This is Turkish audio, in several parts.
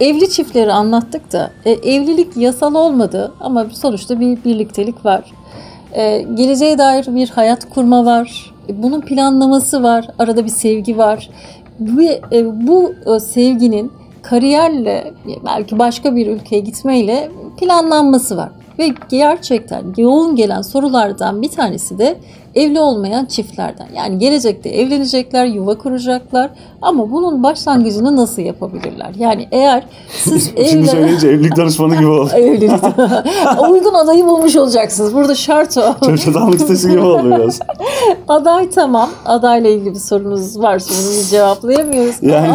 evli çiftleri anlattık da evlilik yasal olmadı ama sonuçta bir birliktelik var. Geleceğe dair bir hayat kurma var. Bunun planlaması var. Arada bir sevgi var. Bu sevginin kariyerle belki başka bir ülkeye gitmeyle planlanması var. Ve gerçekten yoğun gelen sorulardan bir tanesi de evli olmayan çiftlerden. Yani gelecekte evlenecekler, yuva kuracaklar ama bunun başlangıcını nasıl yapabilirler? Yani eğer siz Şimdi söyleyince evlilik danışmanı gibi oldu. Evlilik. Uygun adayı bulmuş olacaksınız. Burada şart o. Çocuklanlık sitesi gibi oldu biraz. Aday tamam. Adayla ilgili bir sorunuz varsa bunu biz cevaplayamıyoruz. Yani.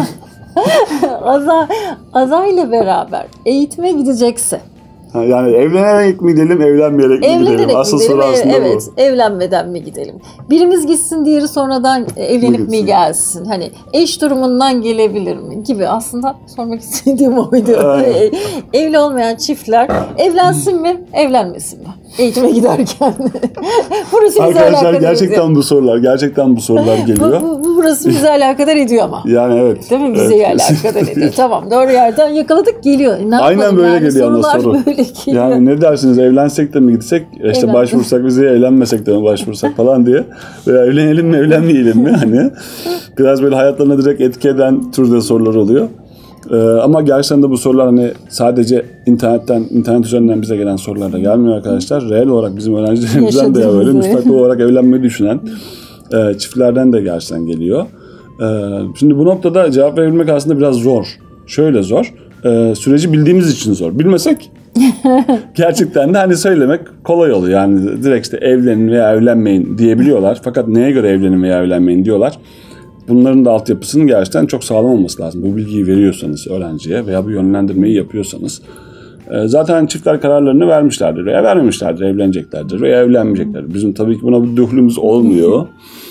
Adayla beraber eğitime gidecekse. Yani evlenerek mi gidelim, evlenmeyerek mi gidelim? Asıl soru aslında bu. Evet, evlenmeden mi gidelim? Birimiz gitsin, diğeri sonradan evlenip mi gelsin? Hani eş durumundan gelebilir mi gibi aslında sormak istediğim oydu. Evli olmayan çiftler evlensin mi, evlenmesin mi? Eğitime giderken. Burası bize arkadaşlar gerçekten bu sorular geliyor. Burası bize alakadar ediyor ama. Yani evet. Değil mi? Bize alakadar ediyor. Tamam, doğru yerden yakaladık, geliyor. Aynen böyle geliyor ama soru. Yani ne dersiniz, evlensek de mi gitsek, işte başvursak vizeye, evlenmesek de mi başvursak falan diye. Veya evlenelim mi, evlenmeyelim mi? Hani biraz böyle hayatlarına direkt etki eden türde sorular oluyor. Ama gerçekten de bu sorular hani sadece internet üzerinden bize gelen sorular da gelmiyor arkadaşlar. Reel olarak bizim öğrencilerimizden de böyle müstakil olarak evlenmeyi düşünen çiftlerden de gerçekten geliyor. Şimdi bu noktada cevap verebilmek aslında biraz zor. Şöyle zor. Süreci bildiğimiz için zor. Bilmesek gerçekten de hani söylemek kolay oluyor. Yani direkt işte evlenin veya evlenmeyin diyebiliyorlar. Fakat neye göre evlenin veya evlenmeyin diyorlar. Bunların da altyapısının gerçekten çok sağlam olması lazım. Bu bilgiyi veriyorsanız öğrenciye veya bu yönlendirmeyi yapıyorsanız. Zaten çiftler kararlarını vermişlerdir veya vermemişlerdir. Evleneceklerdir veya evlenmeyeceklerdir. Bizim tabii ki buna bir döhlümüz olmuyor.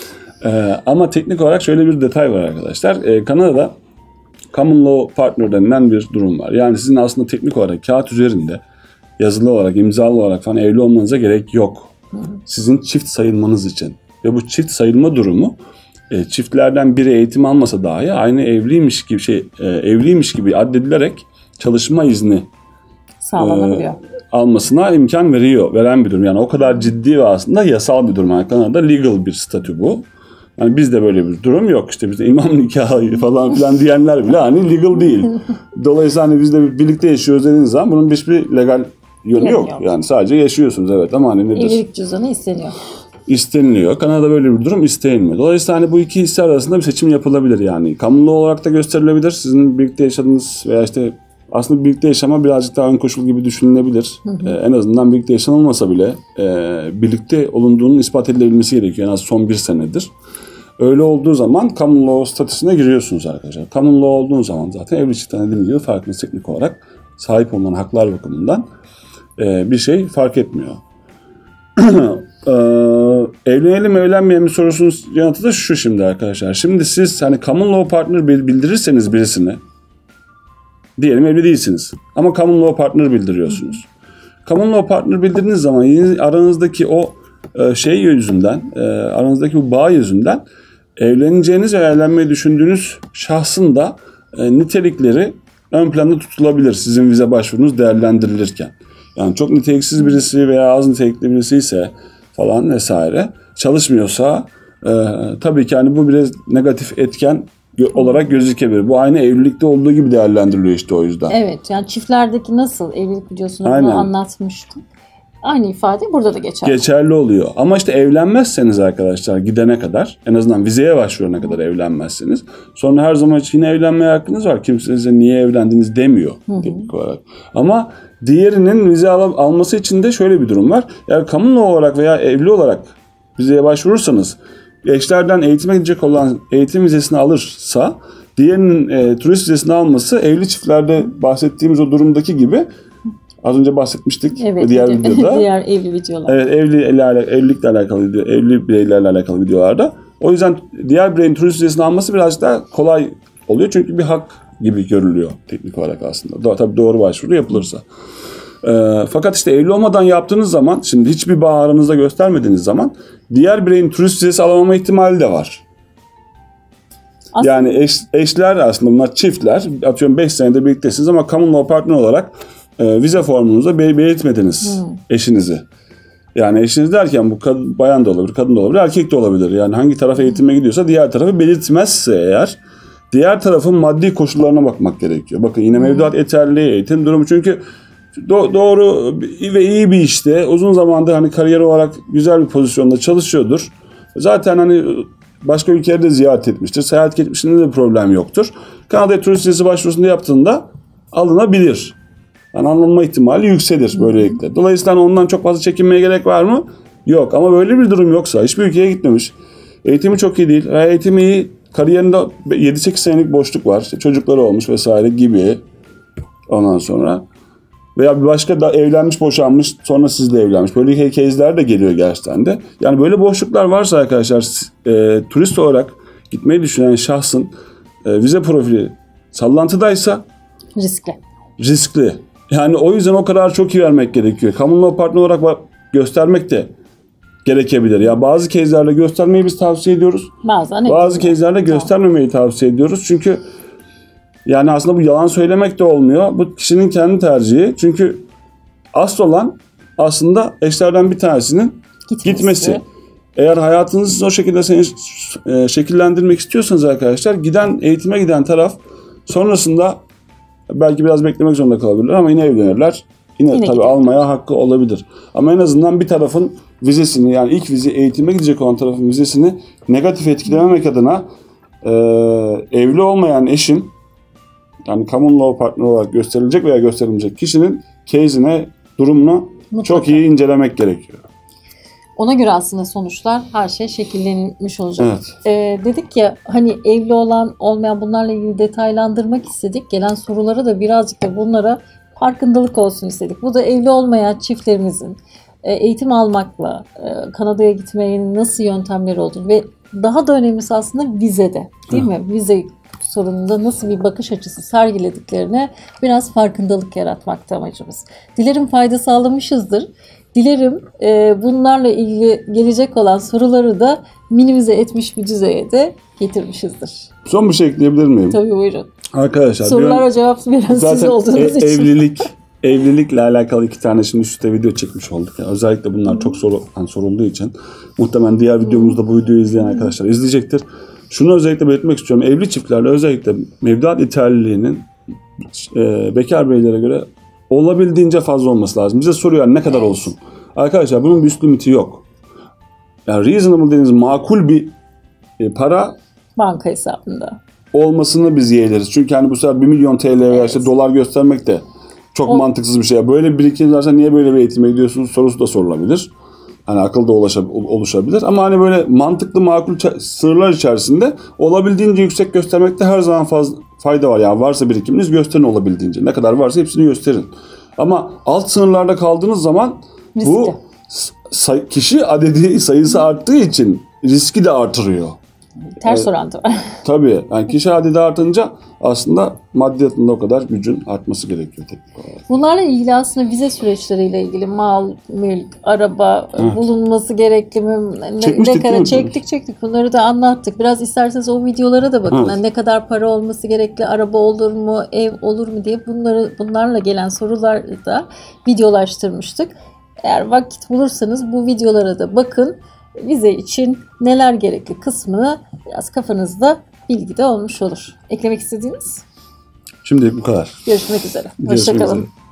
Ama teknik olarak şöyle bir detay var arkadaşlar. Kanada'da Common Law Partner denilen bir durum var. Yani sizin aslında teknik olarak kağıt üzerinde yazılı olarak, imzalı olarak falan evli olmanıza gerek yok. Sizin çift sayılmanız için. Ve bu çift sayılma durumu çiftlerden biri eğitim almasa dahi aynı evliymiş gibi addedilerek çalışma izni sağlanabiliyor. Almasına imkan veren bir durum. Yani o kadar ciddi ve aslında yasal bir durum. Yani Kanada'da legal bir statü bu. Yani bizde böyle bir durum yok. İşte bizde imam nikahı falan filan diyenler bile hani legal değil. Dolayısıyla hani bizde birlikte yaşıyoruz dediğiniz zaman bunun hiçbir legal yönü yok. Yani sadece yaşıyorsunuz evet ama hani nedir? Evlilik cüzdanı isteniyor. İsteniliyor. Kanada'da böyle bir durum istenilmiyor. Dolayısıyla hani bu iki hissi arasında bir seçim yapılabilir yani. Kamunlu olarak da gösterilebilir. Sizin birlikte yaşadığınız veya işte aslında birlikte yaşama birazcık daha ön koşul gibi düşünülebilir. En azından birlikte yaşanılmasa bile birlikte olunduğunun ispat edilebilmesi gerekiyor. En az son 1 senedir. Öyle olduğu zaman common law statüsüne giriyorsunuz arkadaşlar. Common law olduğun zaman zaten evli çiftten dediğim gibi farklı teknik olarak sahip olunan haklar bakımından bir şey fark etmiyor. Evlenelim mi evlenmeyelim mi sorusunun yanıtı da şu şimdi arkadaşlar. Şimdi siz hani common law partner bildirirseniz birisine, diyelim evli değilsiniz ama common law partner bildiriyorsunuz. Common law partner bildirdiğiniz zaman aranızdaki o aranızdaki bu bağ yüzünden evleneceğiniz ve evlenmeyi düşündüğünüz şahsın da nitelikleri ön planda tutulabilir sizin vize başvurunuz değerlendirilirken. Yani çok niteliksiz birisi veya az nitelikli birisi ise falan vesaire çalışmıyorsa tabii ki hani bu biraz negatif etken olarak gözükebilir. Bu aynı evlilikte olduğu gibi değerlendiriliyor işte o yüzden. Evet yani çiftlerdeki nasıl evlilik videosunu bunu anlatmıştım. Aynı ifade burada da geçerli. Geçerli oluyor. Ama işte evlenmezseniz arkadaşlar gidene kadar en azından vizeye başvurana kadar evlenmezseniz sonra her zaman için yine evlenmeye hakkınız var. Kimse size niye evlendiniz demiyor teknik olarak. Ama diğerinin vize alması için de şöyle bir durum var. Eğer kamunlu olarak veya evli olarak vizeye başvurursanız eşlerden eğitime gidecek olan eğitim vizesini alırsa diğerinin turist vizesini alması evli çiftlerde bahsettiğimiz o durumdaki gibi az önce bahsetmiştik diğer videoda. Diğer evli videolar. Evet evlilikle alakalı video, evli bireylerle alakalı videolarda. O yüzden diğer bireyin turist vizesini alması birazcık daha kolay oluyor. Çünkü bir hak gibi görülüyor teknik olarak aslında. Tabii doğru başvuru yapılırsa. Fakat işte evli olmadan yaptığınız zaman şimdi hiçbir bağ aranızda göstermediğiniz zaman diğer bireyin turist vizesi alamama ihtimali de var. Yani eşler aslında bunlar çiftler. Atıyorum 5 senedir birliktesiniz ama common law partner olarak vize formunuzda belirtmediniz eşinizi. Yani eşiniz derken bu bayan da olabilir, kadın da olabilir, erkek de olabilir. Yani hangi taraf eğitime gidiyorsa diğer tarafı belirtmezse eğer diğer tarafın maddi koşullarına bakmak gerekiyor. Bakın yine mevduat yeterliliği, eğitim durumu, çünkü doğru ve iyi bir işte uzun zamandır hani kariyer olarak güzel bir pozisyonda çalışıyordur. Zaten hani başka ülkelerde ziyaret etmiştir. Seyahat etmişliğinde de problem yoktur. Kanada'ya turist vizesi başvurusunda yaptığında alınabilir. Yani alınma ihtimali yükselir böylelikle. Dolayısıyla ondan çok fazla çekinmeye gerek var mı? Yok. Ama böyle bir durum yoksa, hiçbir ülkeye gitmemiş, eğitimi çok iyi değil, eğitimi iyi, kariyerinde 7-8 senelik boşluk var, işte çocukları olmuş vesaire gibi, ondan sonra veya bir başka da evlenmiş, boşanmış, sonra sizle evlenmiş. Böyle case'ler de geliyor gerçekten de. Yani böyle boşluklar varsa arkadaşlar, turist olarak gitmeyi düşünen şahsın vize profili sallantıdaysa riskli. Yani o yüzden o kadar çok iyi vermek gerekiyor. Common law partner olarak göstermek de gerekebilir. Ya bazı case'lerde göstermeyi biz tavsiye ediyoruz. Bazı case'lerde göstermemeyi tavsiye ediyoruz. Çünkü yani aslında bu yalan söylemek de olmuyor. Bu kişinin kendi tercihi. Çünkü asıl olan aslında eşlerden bir tanesinin gitmesi. Eğer hayatınızı o şekilde şekillendirmek istiyorsanız arkadaşlar, eğitime giden taraf sonrasında belki biraz beklemek zorunda kalabilirler ama yine evlenirler. Yine tabii almaya hakkı olabilir. Ama en azından bir tarafın vizesini, yani ilk eğitime gidecek olan tarafın vizesini negatif etkilememek adına evli olmayan eşin, yani common law partner olarak gösterilecek veya gösterilmeyecek kişinin case'ine, durumunu çok iyi incelemek gerekiyor. Ona göre aslında sonuçlar, her şey şekillenmiş olacak. Evet. Dedik ya hani evli olan olmayan, bunlarla ilgili detaylandırmak istedik. Gelen sorulara da birazcık da bunlara farkındalık olsun istedik. Bu da evli olmayan çiftlerimizin eğitim almakla Kanada'ya gitmenin nasıl yöntemleri olur ve daha da önemlisi aslında vizede, değil mi? Vize sorununda nasıl bir bakış açısı sergilediklerine biraz farkındalık yaratmakta amacımız. Dilerim fayda sağlamışızdır. Dilerim bunlarla ilgili gelecek olan soruları da minimize etmiş bir düzeye de getirmişizdir. Son bir şey ekleyebilir miyim? Tabii, buyurun. Arkadaşlar, sorulara cevap veren siz olduğunuz için. Evlilikle alakalı 2 tane şimdi üstte video çekmiş olduk. Yani özellikle bunlar çok sorulduğu için muhtemelen diğer videomuzda bu videoyu izleyen arkadaşlar izleyecektir. Şunu özellikle belirtmek istiyorum. Evli çiftlerle özellikle mevduat yeterliliğinin bekar beylere göre olabildiğince fazla olması lazım. Bize soruyor ne kadar olsun. Arkadaşlar bunun bir üst limiti yok. Yani reasonable dediğiniz makul bir para banka hesabında olmasını biz yeğleriz. Çünkü hani bu sefer 1 milyon TL veya işte dolar göstermek de çok mantıksız bir şey. Böyle bir birikim varsa niye böyle bir eğitime gidiyorsunuz sorusu da sorulabilir. Hani akılda oluşabilir. Ama hani böyle mantıklı, makul sınırlar içerisinde olabildiğince yüksek göstermekte her zaman fayda var. Yani varsa birikiminiz gösterin olabildiğince. Ne kadar varsa hepsini gösterin. Ama alt sınırlarda kaldığınız zaman bu kişi sayısı arttığı için riski de artırıyor. Ters orantı var. Tabii. Yani kişi adedi artınca aslında maddiyatında o kadar gücün artması gerekiyor teknik olarak. Bunlarla ilgili aslında vize süreçleriyle ilgili mal, mülk, araba bulunması gerekli mi? Çektik. Bunları da anlattık. Biraz isterseniz o videolara da bakın. Yani ne kadar para olması gerekli, araba olur mu, ev olur mu diye bunlarla gelen soruları da videolaştırmıştık. Eğer vakit bulursanız bu videolara da bakın. Vize için neler gerekli kısmını biraz kafanızda bilgi de olmuş olur. Eklemek istediğiniz? Şimdilik bu kadar. Görüşmek üzere. Hoşça kalın.